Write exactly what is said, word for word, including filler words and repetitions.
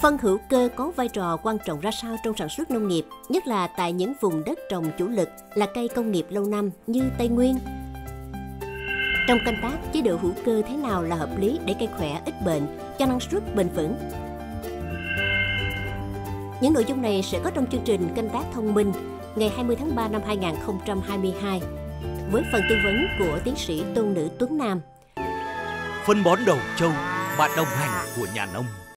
Phân hữu cơ có vai trò quan trọng ra sao trong sản xuất nông nghiệp, nhất là tại những vùng đất trồng chủ lực là cây công nghiệp lâu năm như Tây Nguyên? Trong canh tác, chế độ hữu cơ thế nào là hợp lý để cây khỏe, ít bệnh, cho năng suất bền vững? Những nội dung này sẽ có trong chương trình Canh tác thông minh ngày hai mươi tháng ba năm hai nghìn không trăm hai mươi hai với phần tư vấn của tiến sĩ Tôn Nữ Tuấn Nam. Phân bón đầu châu, bạn đồng hành của nhà nông.